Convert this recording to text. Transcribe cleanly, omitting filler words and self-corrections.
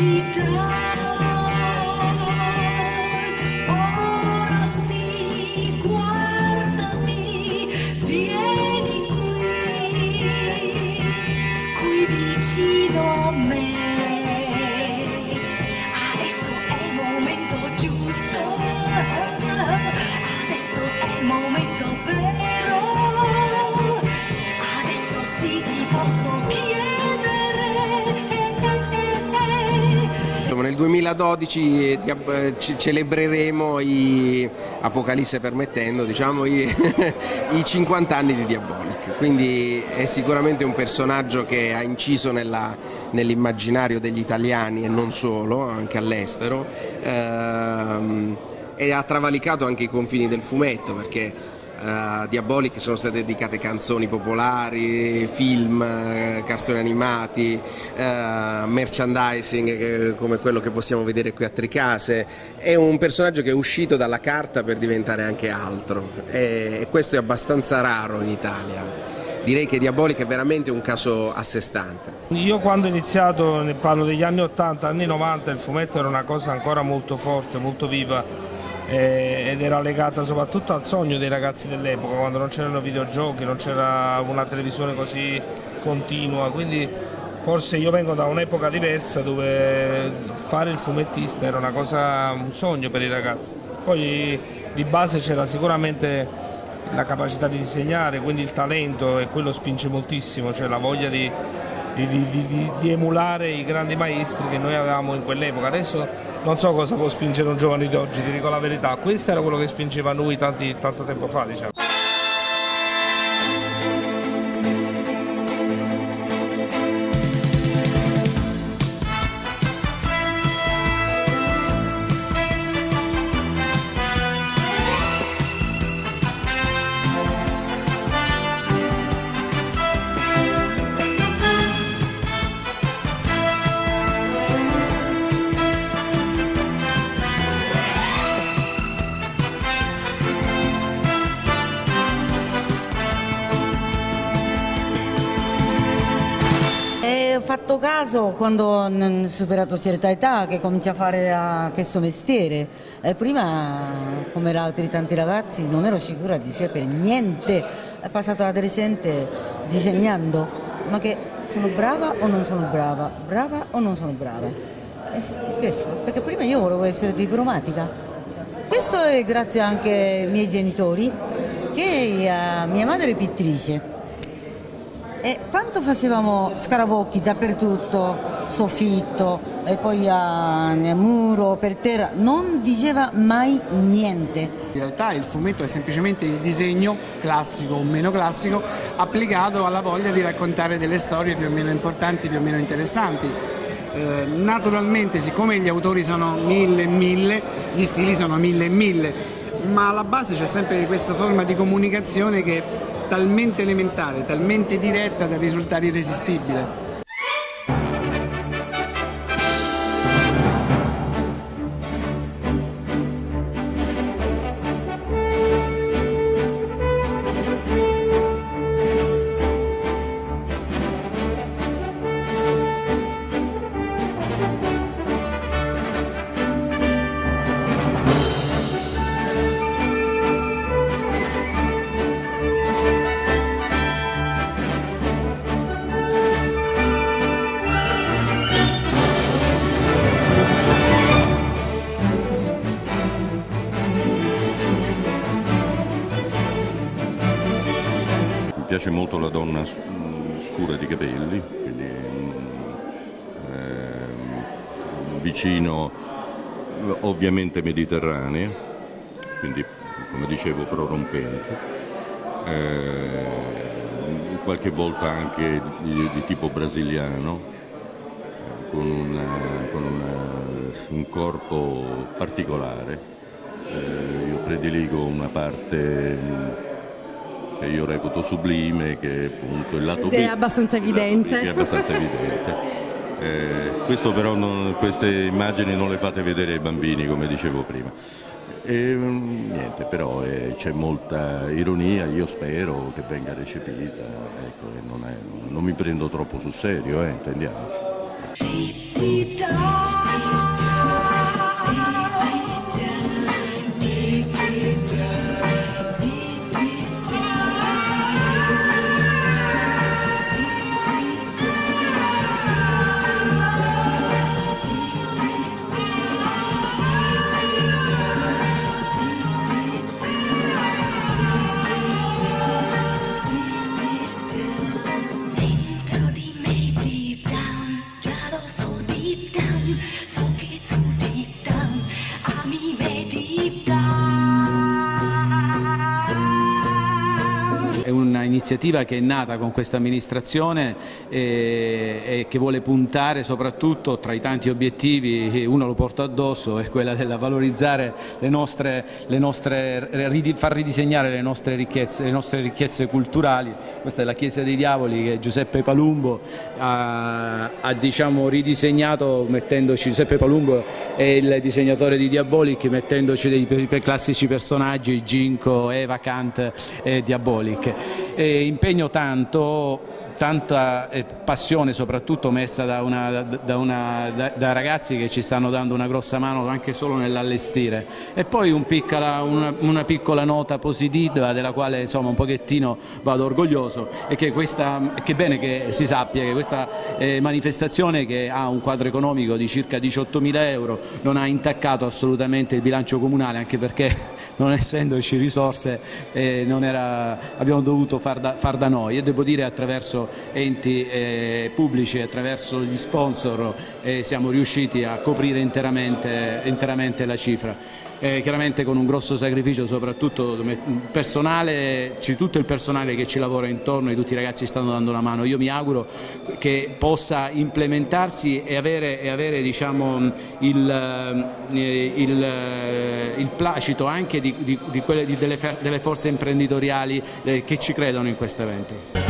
Ora sì, guardami, vieni qui vicino a me. Adesso è il momento giusto, adesso è il momento vero, adesso sì ti posso chiedere. Nel 2012 celebreremo, Apocalisse permettendo, diciamo, i 50 anni di Diabolik, quindi è sicuramente un personaggio che ha inciso nell'immaginario degli italiani e non solo, anche all'estero, e ha travalicato anche i confini del fumetto, perché a Diabolik sono state dedicate canzoni popolari, film, cartoni animati, merchandising come quello che possiamo vedere qui a Tricase. È un personaggio che è uscito dalla carta per diventare anche altro, e questo è abbastanza raro in Italia. Direi che Diabolik è veramente un caso a sé stante. Io quando ho iniziato, ne parlo degli anni 80, anni 90, il fumetto era una cosa ancora molto forte, molto viva, ed era legata soprattutto al sogno dei ragazzi dell'epoca, quando non c'erano videogiochi, non c'era una televisione così continua, quindi forse io vengo da un'epoca diversa dove fare il fumettista era una cosa, un sogno per i ragazzi. Poi di base c'era sicuramente la capacità di disegnare, quindi il talento, e quello spinge moltissimo, cioè la voglia di emulare i grandi maestri che noi avevamo in quell'epoca. Adesso non so cosa può spingere un giovane di oggi, ti dico la verità, questo era quello che spingeva noi tanto tempo fa, diciamo. Ho fatto caso quando ho superato certa età che cominci a fare questo mestiere. Prima, come altri tanti ragazzi, non ero sicura di sé per niente. È passato l'adolescente disegnando, ma che sono brava o non sono brava? Brava o non sono brava? Sì, è questo, perché prima io volevo essere diplomatica. Questo è grazie anche ai miei genitori, che mia madre è pittrice. E quando facevamo scarabocchi dappertutto, soffitto, e poi a muro, per terra, non diceva mai niente. In realtà il fumetto è semplicemente il disegno, classico o meno classico, applicato alla voglia di raccontare delle storie più o meno importanti, più o meno interessanti. Naturalmente, siccome gli autori sono mille e mille, gli stili sono mille e mille, ma alla base c'è sempre questa forma di comunicazione che è talmente elementare, talmente diretta da risultare irresistibile. Mi piace molto la donna scura di capelli, quindi vicino, ovviamente mediterranea, quindi come dicevo prorompente, qualche volta anche di tipo brasiliano, con un corpo particolare. Io prediligo una parte che io reputo sublime, che è appunto il lato B. È abbastanza evidente. È abbastanza evidente. Questo però queste immagini non le fate vedere ai bambini, come dicevo prima. Niente, però c'è molta ironia, io spero che venga recepita, ecco, non mi prendo troppo sul serio, intendiamoci. deep down. Dentro di me deep down, già lo so deep down, so che tu deep down ami me deep down. È un'iniziativa che è nata con questa amministrazione e che vuole puntare soprattutto tra i tanti obiettivi, uno lo porto addosso, è quella della valorizzare far ridisegnare le nostre ricchezze culturali. Questa è la Chiesa dei Diavoli che Giuseppe Palumbo ha diciamo, ridisegnato, mettendoci, Giuseppe Palumbo è il disegnatore di Diabolic, mettendoci dei classici personaggi, Ginko, Eva, Kant e Diabolic. Impegno tanta passione soprattutto messa da ragazzi che ci stanno dando una grossa mano anche solo nell'allestire, e poi una piccola nota positiva della quale insomma un pochettino vado orgoglioso, e che è bene che si sappia che questa manifestazione, che ha un quadro economico di circa 18.000 euro, non ha intaccato assolutamente il bilancio comunale, anche perché non essendoci risorse abbiamo dovuto far da noi, e devo dire attraverso enti pubblici, attraverso gli sponsor siamo riusciti a coprire interamente la cifra. Chiaramente con un grosso sacrificio soprattutto personale, c'è tutto il personale che ci lavora intorno e tutti i ragazzi stanno dando una mano. Io mi auguro che possa implementarsi e avere diciamo, il placito anche delle forze imprenditoriali che ci credono in questo evento.